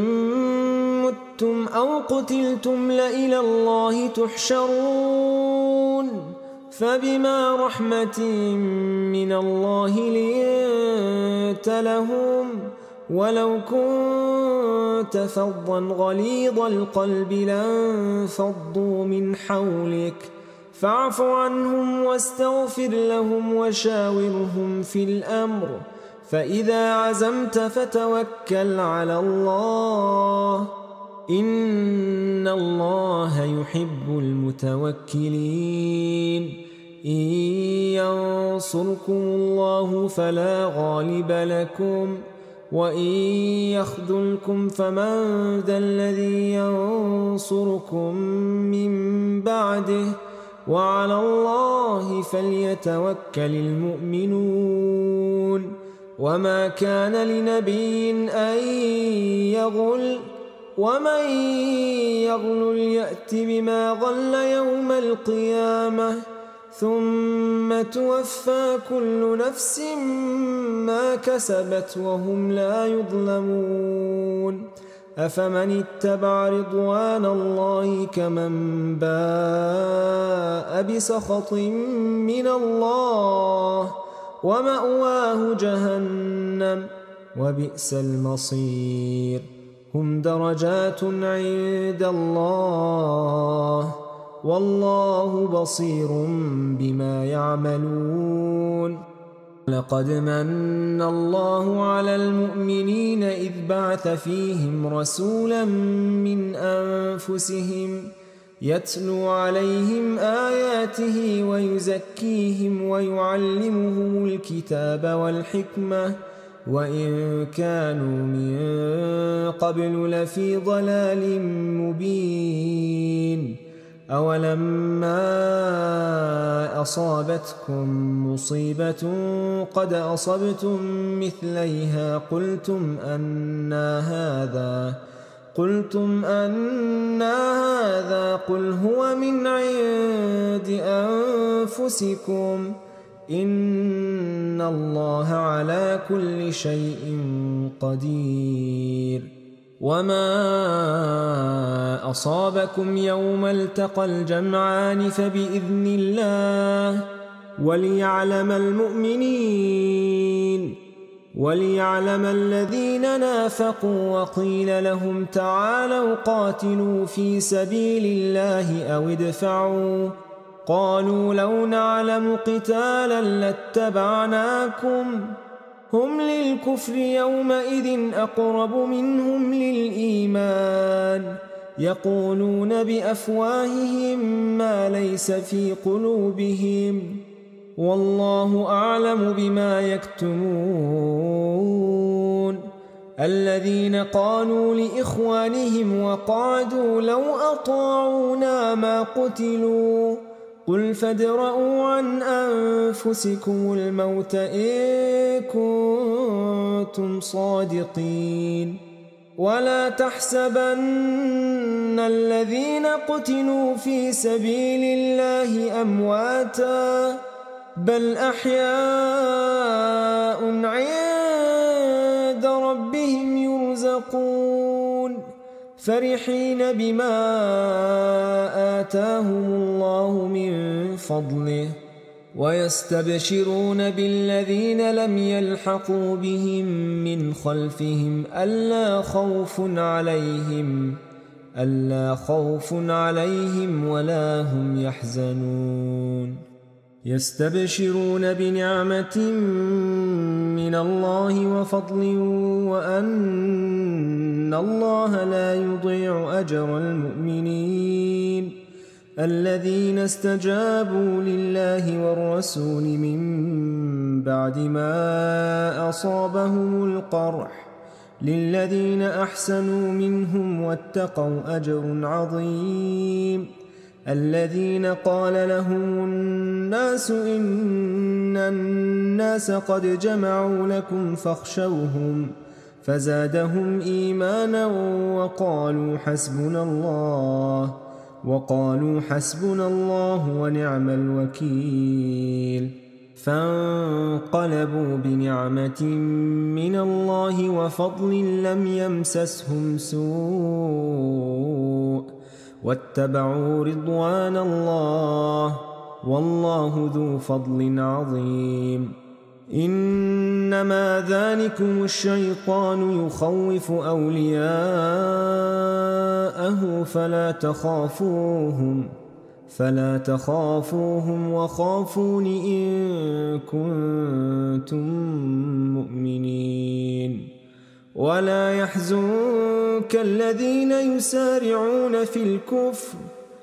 متم أو قتلتم لإلى الله تحشرون فبما رحمة من الله لنت لهم ولو كنت فظا غليظ القلب لانفضوا من حولك فاعف عنهم واستغفر لهم وشاورهم في الأمر فإذا عزمت فتوكل على الله إن الله يحب المتوكلين إن ينصركم الله فلا غالب لكم وإن يخذلكم فمن ذا الذي ينصركم من بعده وعلى الله فليتوكل المؤمنون وما كان لنبي أن يغل ومن يغل يأت بما غل يوم القيامة ثم توفى كل نفس ما كسبت وهم لا يظلمون أفمن اتبع رضوان الله كمن باء بسخط من الله ومأواه جهنم وبئس المصير هم درجات عند الله والله بصير بما يعملون لقد من الله على المؤمنين إذ بعث فيهم رسولا من أنفسهم يتلو عليهم آياته ويزكيهم ويعلمهم الكتاب والحكمة وإن كانوا من قبل لفي ضلال مبين أولما أصابتكم مصيبة قد أصبتم مثليها قلتم أن هذا قل هو من عند أنفسكم إن الله على كل شيء قدير وما أصابكم يوم التقى الجمعان فبإذن الله وليعلم الذين نافقوا وقيل لهم تعالوا قاتلوا في سبيل الله قالوا لو نعلم قتالا لاتبعناكم هم للكفر يومئذ أقرب منهم للإيمان يقولون بأفواههم ما ليس في قلوبهم والله أعلم بما يكتمون الذين قالوا لإخوانهم وقعدوا لو أطاعونا ما قتلوا قل فادرءوا عن أنفسكم الموت إن كنتم صادقين ولا تحسبن الذين قتلوا في سبيل الله أمواتا بل أحياء عند ربهم يرزقون فرحين بما آتاهم الله من فضله ويستبشرون بالذين لم يلحقوا بهم من خلفهم ألا خوف عليهم ولا هم يحزنون يستبشرون بنعمة من الله وفضل وأن الله لا يضيع أجر المؤمنين الذين استجابوا لله والرسول من بعد ما أصابهم القرح للذين أحسنوا منهم واتقوا أجر عظيم الذين قال لهم الناس إن الناس قد جمعوا لكم فاخشوهم فزادهم إيمانا وقالوا حسبنا الله ونعم الوكيل فانقلبوا بنعمة من الله وفضل لم يمسسهم سوء واتبعوا رضوان الله والله ذو فضل عظيم إنما ذلكم الشيطان يخوف أولياءه فلا تخافوهم وخافون إن كنتم مؤمنين ولا يحزنك الذين يسارعون في الكفر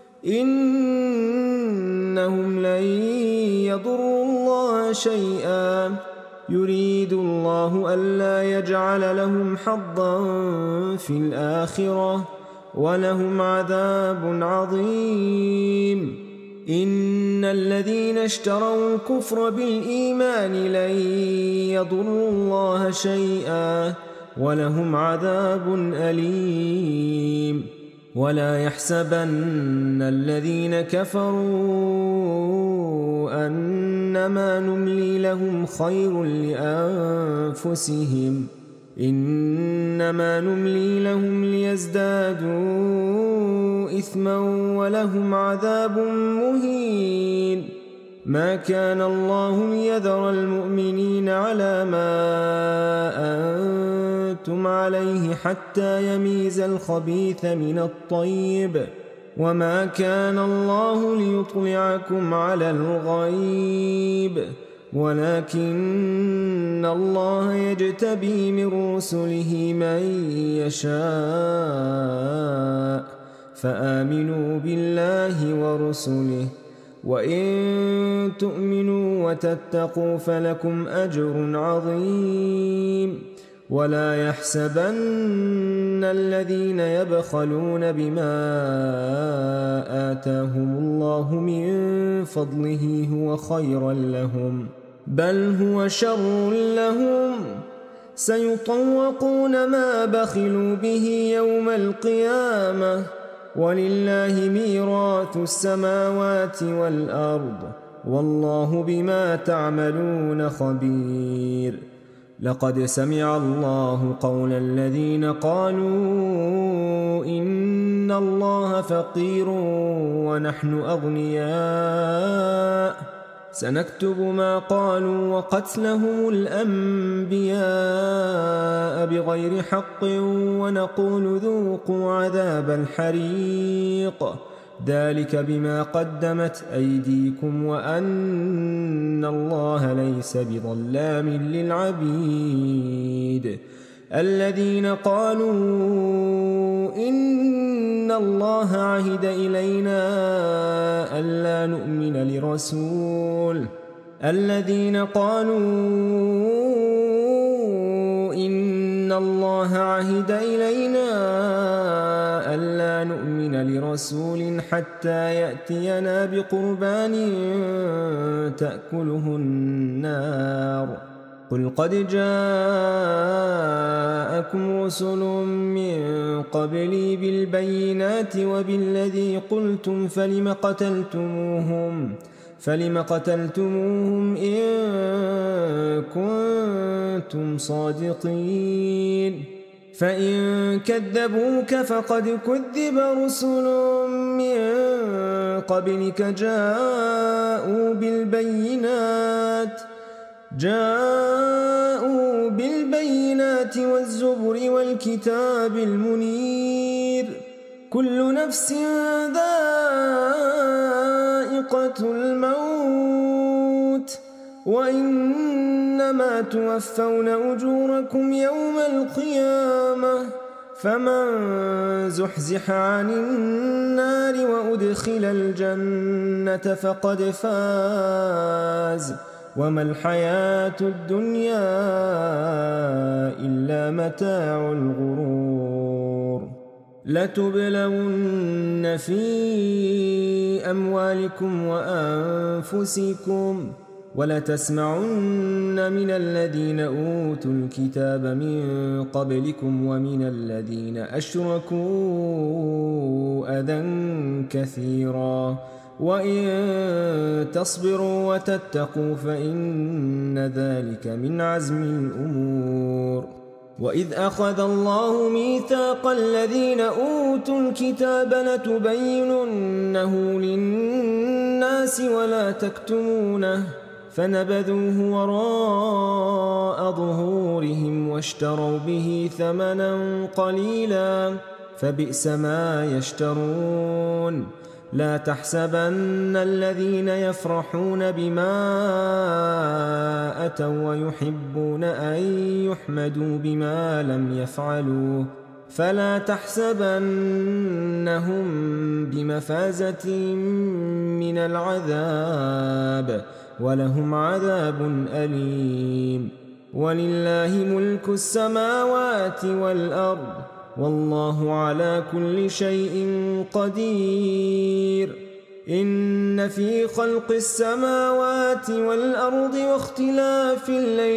إنهم لن يضروا الله شيئا يريد الله ألا يجعل لهم حظا في الآخرة ولهم عذاب عظيم إن الذين اشتروا الكفر بالإيمان لن يضروا الله شيئا ولهم عذاب أليم ولا يحسبن الذين كفروا أنما نملي لهم خير لأنفسهم إنما نملي لهم ليزدادوا إثما ولهم عذاب مهين ما كان الله ليذر المؤمنين على ما أنتم عليه حتى يميز الخبيث من الطيب وما كان الله ليطلعكم على الغيب ولكن الله يجتبي من رسله من يشاء فآمنوا بالله ورسله وإن تؤمنوا وتتقوا فلكم أجر عظيم ولا يحسبن الذين يبخلون بما آتاهم الله من فضله هو خيرا لهم بل هو شر لهم سيطوقون ما بخلوا به يوم القيامة ولله ميراث السماوات والأرض والله بما تعملون خبير لقد سمع الله قول الذين قالوا إن الله فقير ونحن أغنياء سنكتب ما قالوا وقتلهم الأنبياء بغير حق ونقول ذوقوا عذاب الحريق ذلك بما قدمت أيديكم وأن الله ليس بظلام للعبيد. الذين قالوا إن الله عهد إلينا ألا نؤمن لرسول الذين قالوا إن الله عهد إلينا ألا نؤمن لرسول حتى يأتينا بقربان تأكله النار. قل قد جاءكم رسل من قبلي بالبينات وبالذي قلتم فلم قتلتموهم إن كنتم صادقين. فإن كذبوك فقد كذب رسل من قبلك جاءوا بالبينات والزبر والكتاب المنير. كل نفس ذائقة الموت وإنما توفون أجوركم يوم القيامة. فمن زحزح عن النار وأدخل الجنة فقد فاز وما الحياة الدنيا إلا متاع الغرور. لتبلون في أموالكم وأنفسكم ولتسمعن من الذين أوتوا الكتاب من قبلكم ومن الذين أشركوا أذى كثيرا وإن تصبروا وتتقوا فإن ذلك من عزم الأمور. وإذ أخذ الله ميثاق الذين أوتوا الكتاب لتبيننه للناس ولا تكتمونه فنبذوه وراء ظهورهم واشتروا به ثمنا قليلا فبئس ما يشترون. لا تحسبن الذين يفرحون بما أتوا ويحبون أن يحمدوا بما لم يفعلوا فلا تحسبنهم بمفازة من العذاب ولهم عذاب أليم. ولله ملك السماوات والأرض والله على كل شيء قدير. إن في خلق السماوات والأرض واختلاف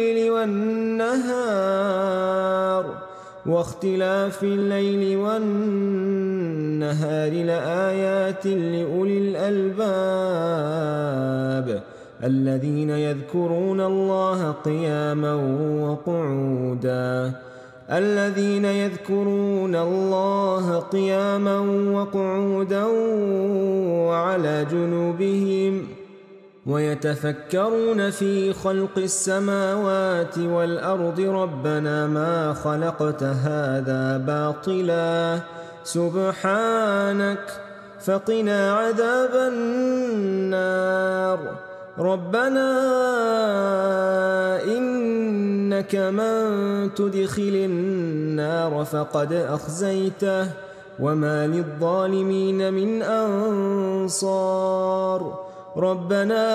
الليل والنهار لآيات لأولي الألباب الذين يذكرون الله قياما وقعودا وعلى جنوبهم ويتفكرون في خلق السماوات والأرض ربنا ما خلقت هذا باطلا سبحانك فقنا عذاب النار. ربنا إنك من تدخل النار فقد أخزيته وما للظالمين من أنصار. ربنا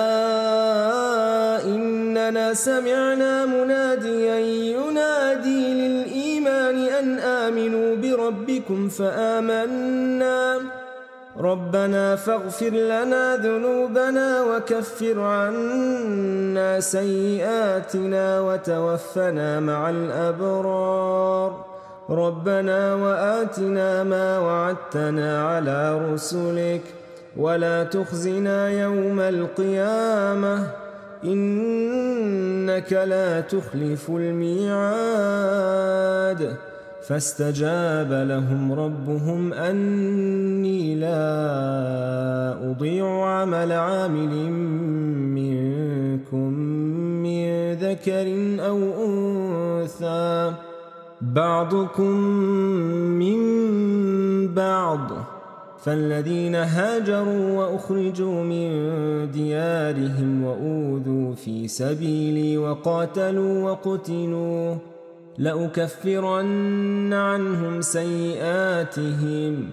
إننا سمعنا مناديا ينادي للإيمان أن آمنوا بربكم فآمنا ربنا فاغفر لنا ذنوبنا وكفر عنا سيئاتنا وتوفنا مع الأبرار. ربنا وآتنا ما وعدتنا على رسلك ولا تخزنا يوم القيامة إنك لا تخلف الميعاد. فاستجاب لهم ربهم أني لا أضيع عمل عامل منكم من ذكر أو أنثى بعضكم من بعض فالذين هاجروا وأخرجوا من ديارهم وأوذوا في سبيلي وقاتلوا وقتلوا لأكفرن عنهم سيئاتهم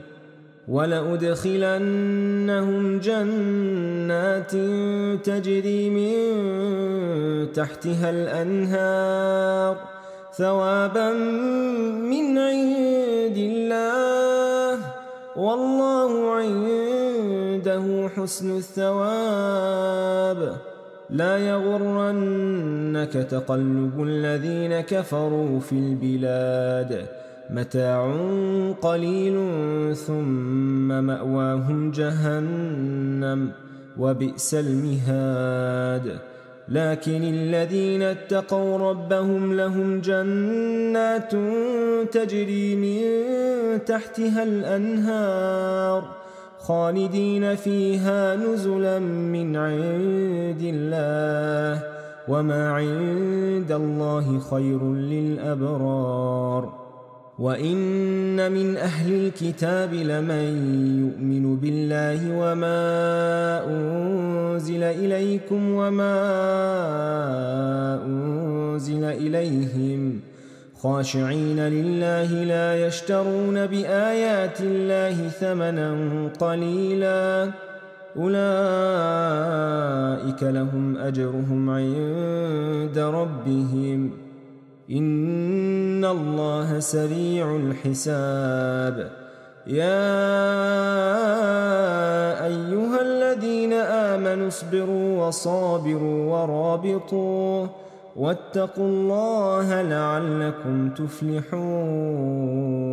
ولأدخلنهم جنات تجري من تحتها الأنهار ثوابا من عند الله والله عنده حسن الثواب. لا يغرنك تقلب الذين كفروا في البلاد متاع قليل ثم مأواهم جهنم وبئس المهاد. لكن الذين اتقوا ربهم لهم جنات تجري من تحتها الأنهار خالدين فيها نزلا من عند الله وما عند الله خير للأبرار. وإن من أهل الكتاب لمن يؤمن بالله وما أنزل إليكم وما أنزل إليهم خاشعين لله لا يشترون بآيات الله ثمنا قليلا أولئك لهم أجرهم عند ربهم إن الله سريع الحساب. يا أيها الذين آمنوا اصبروا وصابروا ورابطوا واتقوا الله لعلكم تفلحون.